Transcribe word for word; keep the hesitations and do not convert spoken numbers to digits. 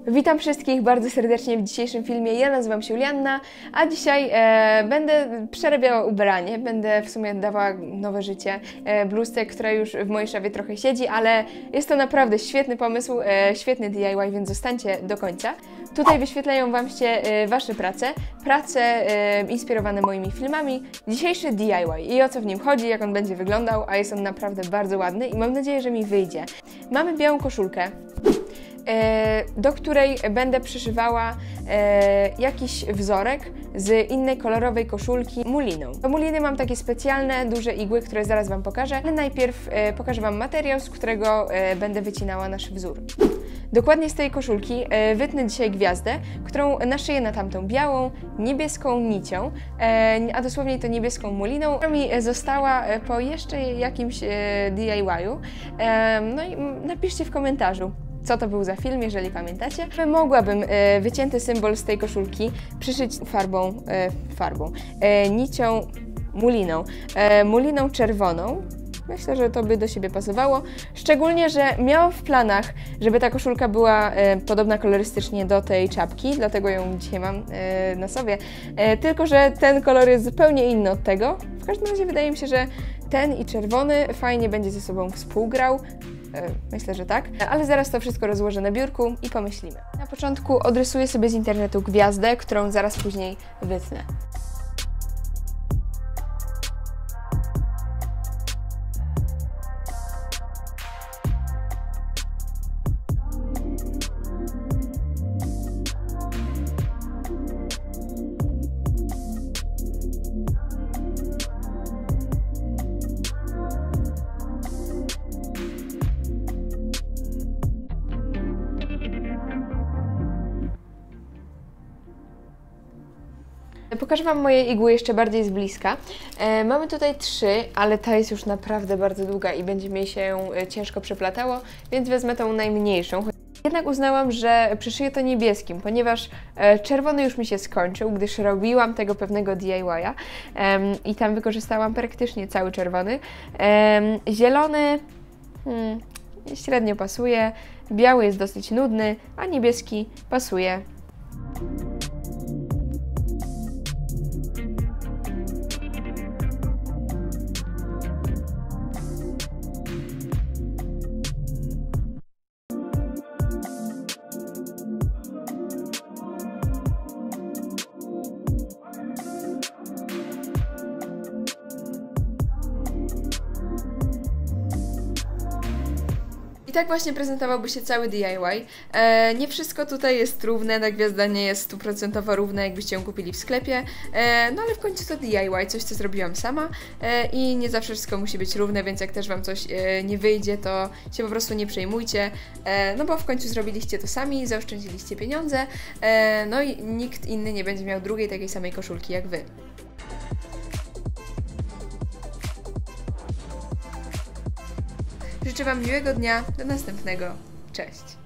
Witam wszystkich bardzo serdecznie w dzisiejszym filmie. Ja nazywam się Julianna, a dzisiaj e, będę przerabiała ubranie, będę w sumie dawała nowe życie e, bluzce, która już w mojej szafie trochę siedzi, ale jest to naprawdę świetny pomysł, e, świetny D I Y, więc zostańcie do końca. Tutaj wyświetlają Wam się e, Wasze prace, prace e, inspirowane moimi filmami. Dzisiejszy D I Y i o co w nim chodzi, jak on będzie wyglądał, a jest on naprawdę bardzo ładny i mam nadzieję, że mi wyjdzie. Mamy białą koszulkę, do której będę przyszywała e, jakiś wzorek z innej kolorowej koszulki muliną. Do muliny mam takie specjalne, duże igły, które zaraz Wam pokażę, ale najpierw e, pokażę Wam materiał, z którego e, będę wycinała nasz wzór. Dokładnie z tej koszulki e, wytnę dzisiaj gwiazdę, którą naszyję na tamtą białą, niebieską nicią, e, a dosłownie to niebieską muliną, która mi została po jeszcze jakimś e, D I Y-u. E, no i napiszcie w komentarzu, co to był za film, jeżeli pamiętacie. Mogłabym e, wycięty symbol z tej koszulki przyszyć farbą, e, farbą, e, nicią muliną, e, muliną czerwoną. Myślę, że to by do siebie pasowało, szczególnie, że miałam w planach, żeby ta koszulka była e, podobna kolorystycznie do tej czapki, dlatego ją dzisiaj mam e, na sobie, e, tylko że ten kolor jest zupełnie inny od tego. W każdym razie wydaje mi się, że ten i czerwony fajnie będzie ze sobą współgrał. Myślę, że tak, ale zaraz to wszystko rozłożę na biurku i pomyślimy. Na początku odrysuję sobie z internetu gwiazdę, którą zaraz później wytnę. Pokażę Wam moje igły jeszcze bardziej z bliska. E, mamy tutaj trzy, ale ta jest już naprawdę bardzo długa i będzie mi się ciężko przeplatało, więc wezmę tą najmniejszą. Jednak uznałam, że przyszyję to niebieskim, ponieważ e, czerwony już mi się skończył, gdyż robiłam tego pewnego D I Y-a e, i tam wykorzystałam praktycznie cały czerwony. E, zielony hmm, średnio pasuje, biały jest dosyć nudny, a niebieski pasuje. I tak właśnie prezentowałby się cały D I Y. E, nie wszystko tutaj jest równe, ta gwiazda nie jest stuprocentowo równa, jakbyście ją kupili w sklepie, e, no ale w końcu to D I Y, coś co zrobiłam sama e, i nie zawsze wszystko musi być równe, więc jak też Wam coś e, nie wyjdzie, to się po prostu nie przejmujcie, e, no bo w końcu zrobiliście to sami, zaoszczędziliście pieniądze, e, no i nikt inny nie będzie miał drugiej takiej samej koszulki jak Wy. Życzę Wam miłego dnia, do następnego, cześć!